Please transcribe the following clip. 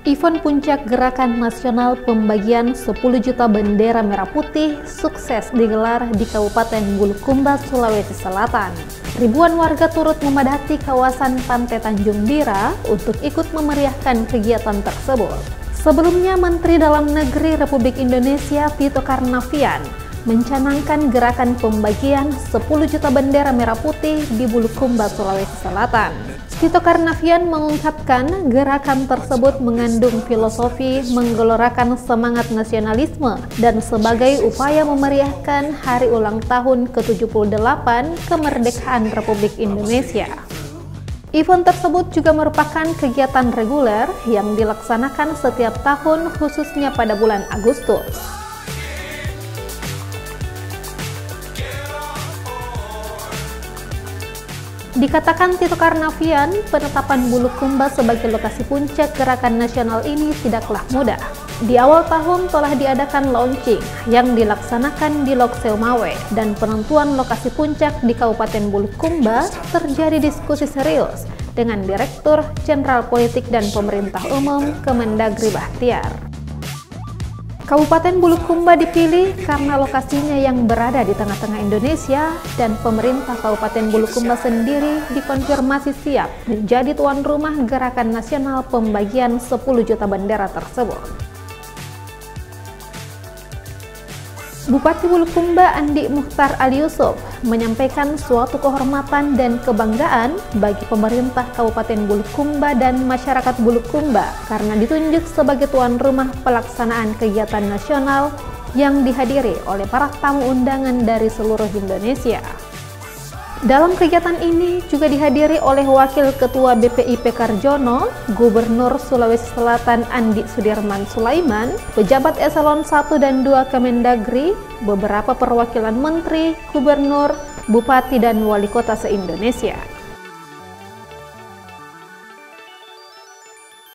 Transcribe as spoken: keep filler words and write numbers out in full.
Event puncak Gerakan Nasional Pembagian sepuluh juta bendera merah putih sukses digelar di Kabupaten Bulukumba, Sulawesi Selatan. Ribuan warga turut memadati kawasan Pantai Tanjung Bira untuk ikut memeriahkan kegiatan tersebut. Sebelumnya, Menteri Dalam Negeri Republik Indonesia Tito Karnavian mencanangkan gerakan pembagian sepuluh juta bendera merah putih di Bulukumba, Sulawesi Selatan. Tito Karnavian mengungkapkan gerakan tersebut mengandung filosofi menggelorakan semangat nasionalisme dan sebagai upaya memeriahkan hari ulang tahun ke tujuh puluh delapan kemerdekaan Republik Indonesia. Event tersebut juga merupakan kegiatan reguler yang dilaksanakan setiap tahun khususnya pada bulan Agustus. Dikatakan Tito Karnavian, penetapan Bulukumba sebagai lokasi puncak gerakan nasional ini tidaklah mudah. Di awal tahun telah diadakan launching yang dilaksanakan di Lok Seumawe dan penentuan lokasi puncak di Kabupaten Bulukumba terjadi diskusi serius dengan Direktur Jenderal Politik dan Pemerintah Umum Kemendagri Bahtiar. Kabupaten Bulukumba dipilih karena lokasinya yang berada di tengah-tengah Indonesia dan pemerintah Kabupaten Bulukumba sendiri dikonfirmasi siap menjadi tuan rumah Gerakan Nasional Pembagian sepuluh juta bendera tersebut. Bupati Bulukumba Andi Mukhtar Ali Yusuf menyampaikan suatu kehormatan dan kebanggaan bagi pemerintah Kabupaten Bulukumba dan masyarakat Bulukumba karena ditunjuk sebagai tuan rumah pelaksanaan kegiatan nasional yang dihadiri oleh para tamu undangan dari seluruh Indonesia. Dalam kegiatan ini juga dihadiri oleh Wakil Ketua B P I P Karjono, Gubernur Sulawesi Selatan Andi Sudirman Sulaiman, pejabat eselon satu dan dua Kemendagri, beberapa perwakilan menteri, gubernur, bupati dan wali kota se-Indonesia.